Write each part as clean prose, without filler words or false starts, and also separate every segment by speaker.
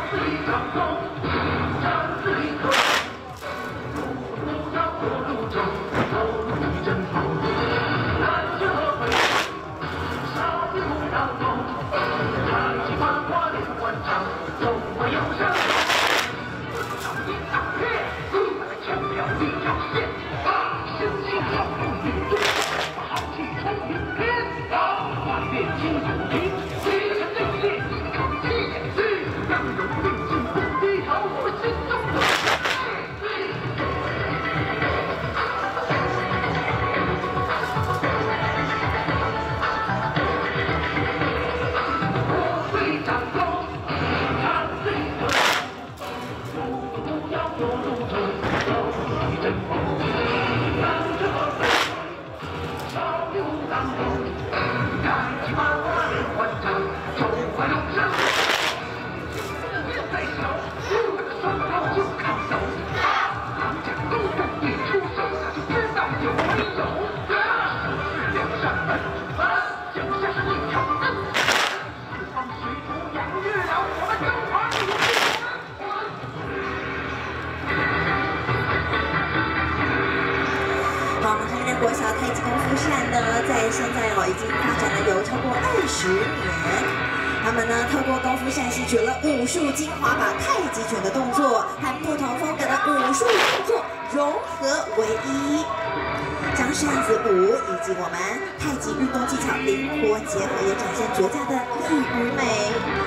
Speaker 1: 国小太极功夫扇呢，在现在已经发展了有超过20年。他们呢，透过功夫扇吸取了武术精华，把太极拳的动作和不同风格的武术动作融合为一，将扇子舞以及我们太极运动技巧灵活结合，也展现绝佳的力与美。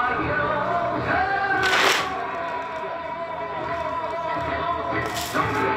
Speaker 2: Don't